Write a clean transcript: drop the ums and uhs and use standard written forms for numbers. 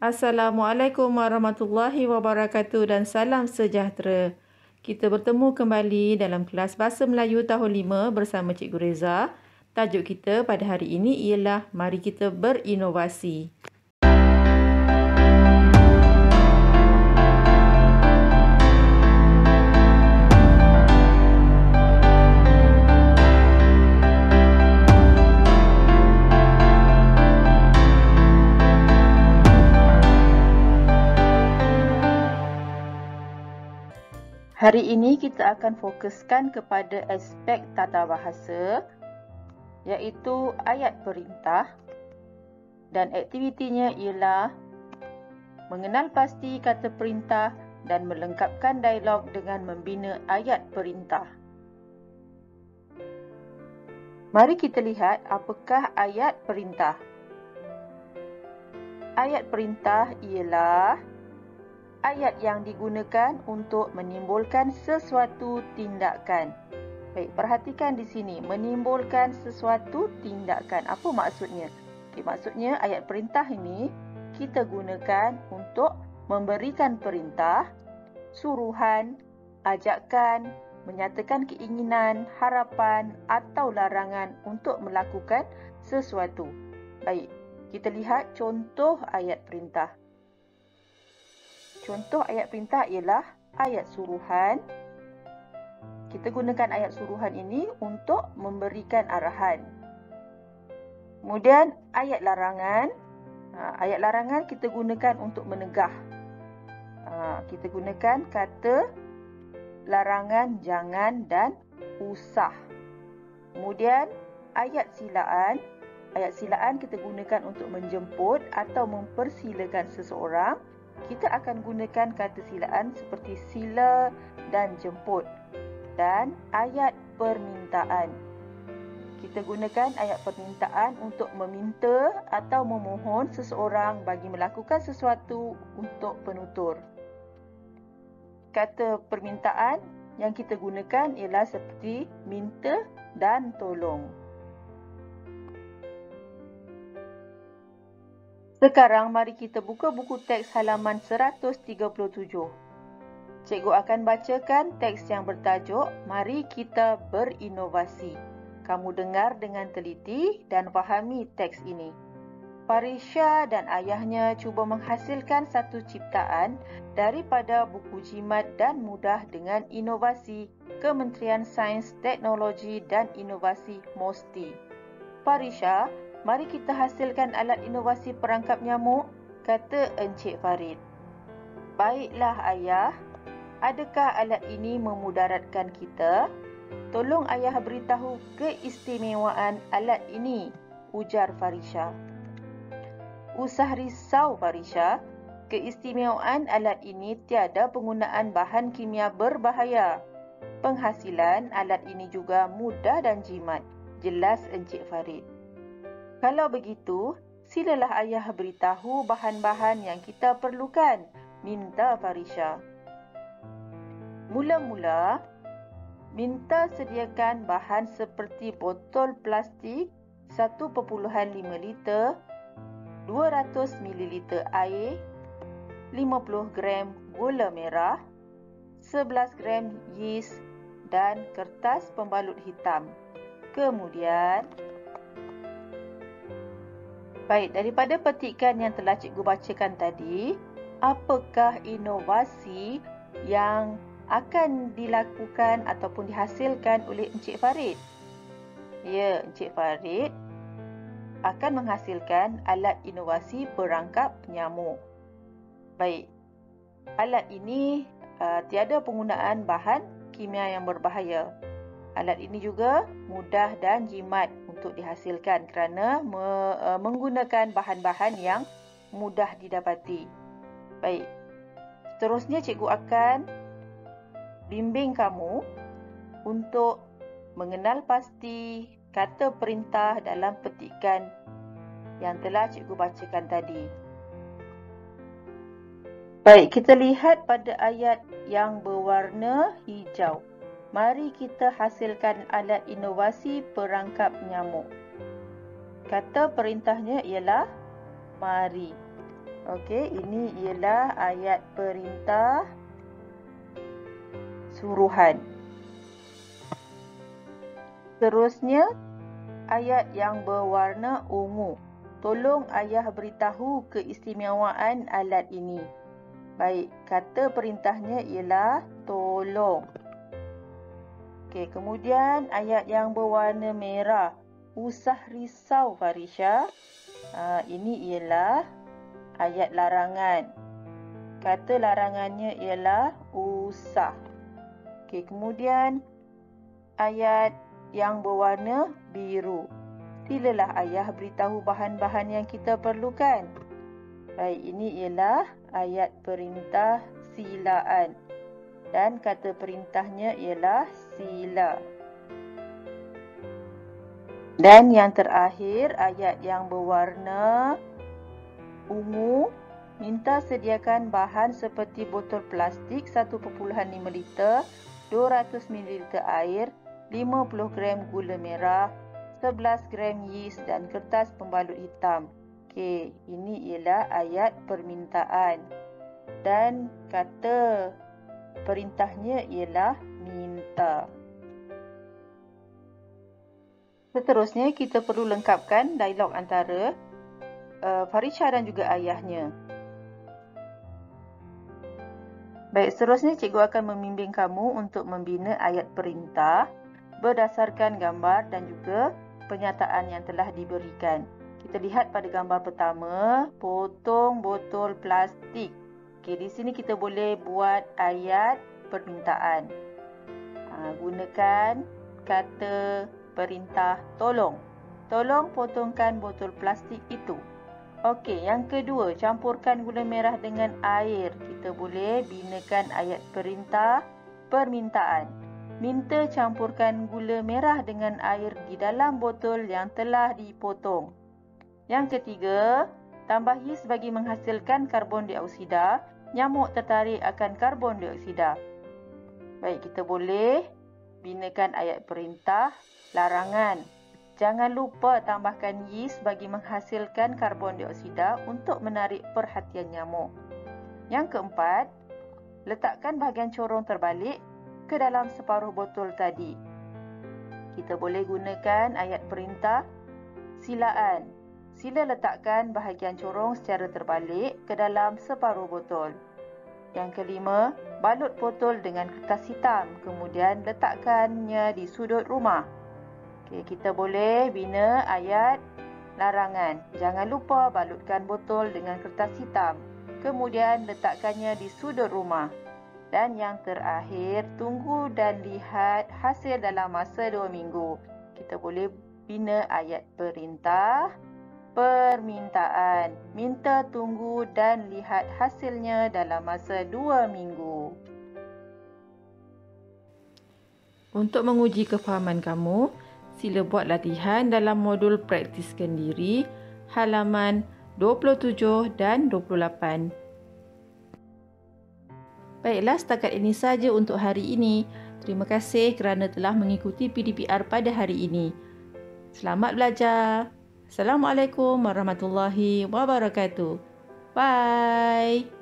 Assalamualaikum warahmatullahi wabarakatuh dan salam sejahtera. Kita bertemu kembali dalam kelas Bahasa Melayu tahun 5 bersama Cikgu Reza. Tajuk kita pada hari ini ialah Mari kita berinovasi. Hari ini kita akan fokuskan kepada aspek tata bahasa, iaitu ayat perintah, dan aktivitinya ialah mengenal pasti kata perintah dan melengkapkan dialog dengan membina ayat perintah. Mari kita lihat apakah ayat perintah. Ayat perintah ialah ayat yang digunakan untuk menimbulkan sesuatu tindakan. Baik, perhatikan di sini, menimbulkan sesuatu tindakan. Apa maksudnya? Maksudnya ayat perintah ini kita gunakan untuk memberikan perintah, suruhan, ajakan, menyatakan keinginan, harapan atau larangan untuk melakukan sesuatu. Baik, kita lihat contoh ayat perintah. Contoh ayat perintah ialah ayat suruhan. Kita gunakan ayat suruhan ini untuk memberikan arahan. Kemudian ayat larangan. Ayat larangan kita gunakan untuk menegah. Kita gunakan kata larangan, jangan dan usah. Kemudian ayat silaan. Ayat silaan kita gunakan untuk menjemput atau mempersilakan seseorang. Kita akan gunakan kata silaan seperti sila dan jemput. Dan ayat permintaan. Kita gunakan ayat permintaan untuk meminta atau memohon seseorang bagi melakukan sesuatu untuk penutur. Kata permintaan yang kita gunakan ialah seperti minta dan tolong. Sekarang mari kita buka buku teks halaman 137. Cikgu akan bacakan teks yang bertajuk Mari kita berinovasi. Kamu dengar dengan teliti dan fahami teks ini. Farisha dan ayahnya cuba menghasilkan satu ciptaan daripada buku jimat dan mudah dengan inovasi Kementerian Sains, Teknologi dan Inovasi MOSTI. Farisha, mari kita hasilkan alat inovasi perangkap nyamuk, kata Encik Farid. Baiklah ayah, adakah alat ini memudaratkan kita? Tolong ayah beritahu keistimewaan alat ini, ujar Farisha. Usah risau Farisha, keistimewaan alat ini tiada penggunaan bahan kimia berbahaya. Penghasilan alat ini juga mudah dan jimat, jelas Encik Farid. Kalau begitu, silalah ayah beritahu bahan-bahan yang kita perlukan, minta Farisha. Mula-mula, minta sediakan bahan seperti botol plastik 1.5 liter, 200 ml air, 50 gram gula merah, 11 gram yeast dan kertas pembalut hitam. Kemudian, baik, daripada petikan yang telah cikgu bacakan tadi, apakah inovasi yang akan dilakukan ataupun dihasilkan oleh Encik Farid? Ya, Encik Farid akan menghasilkan alat inovasi perangkap nyamuk. Baik, alat ini tiada penggunaan bahan kimia yang berbahaya. Alat ini juga mudah dan jimat untuk dihasilkan kerana menggunakan bahan-bahan yang mudah didapati. Baik, seterusnya cikgu akan bimbing kamu untuk mengenal pasti kata perintah dalam petikan yang telah cikgu bacakan tadi. Baik, kita lihat pada ayat yang berwarna hijau. Mari kita hasilkan alat inovasi perangkap nyamuk. Kata perintahnya ialah mari. Okey, ini ialah ayat perintah suruhan. Seterusnya, ayat yang berwarna ungu. Tolong ayah beritahu keistimewaan alat ini. Baik, kata perintahnya ialah tolong. Okey, kemudian ayat yang berwarna merah. Usah risau, Farisha. Ini ialah ayat larangan. Kata larangannya ialah usah. Okey, kemudian ayat yang berwarna biru. Silalah ayah beritahu bahan-bahan yang kita perlukan. Baik, ini ialah ayat perintah silaan. Dan kata perintahnya ialah sila. Dan yang terakhir, ayat yang berwarna ungu. Minta sediakan bahan seperti botol plastik 1.5 liter, 200 ml air, 50 gram gula merah, 11 gram yeast dan kertas pembalut hitam. Okey, ini ialah ayat permintaan. Dan kata perintahnya ialah minta. Seterusnya, kita perlu lengkapkan dialog antara Farisha dan juga ayahnya. Baik, seterusnya cikgu akan membimbing kamu untuk membina ayat perintah berdasarkan gambar dan juga penyataan yang telah diberikan. Kita lihat pada gambar pertama, potong botol plastik. Okey, di sini kita boleh buat ayat permintaan. Gunakan kata perintah tolong. Tolong potongkan botol plastik itu. Okey, yang kedua, campurkan gula merah dengan air. Kita boleh binakan ayat perintah permintaan. Minta campurkan gula merah dengan air di dalam botol yang telah dipotong. Yang ketiga, tambah yeast bagi menghasilkan karbon dioksida. Nyamuk tertarik akan karbon dioksida. Baik, kita boleh binakan ayat perintah larangan. Jangan lupa tambahkan yeast bagi menghasilkan karbon dioksida untuk menarik perhatian nyamuk. Yang keempat, letakkan bahagian corong terbalik ke dalam separuh botol tadi. Kita boleh gunakan ayat perintah silaan. Sila letakkan bahagian corong secara terbalik ke dalam separuh botol. Yang kelima, balut botol dengan kertas hitam, kemudian letakkannya di sudut rumah. Okey, kita boleh bina ayat larangan. Jangan lupa balutkan botol dengan kertas hitam. Kemudian letakkannya di sudut rumah. Dan yang terakhir, tunggu dan lihat hasil dalam masa 2 minggu. Kita boleh bina ayat perintah permintaan. Minta tunggu dan lihat hasilnya dalam masa 2 minggu. Untuk menguji kefahaman kamu, sila buat latihan dalam modul praktiskan diri halaman 27 dan 28. Baiklah, setakat ini saja untuk hari ini. Terima kasih kerana telah mengikuti PDPR pada hari ini. Selamat belajar. Assalamualaikum warahmatullahi wabarakatuh. Bye.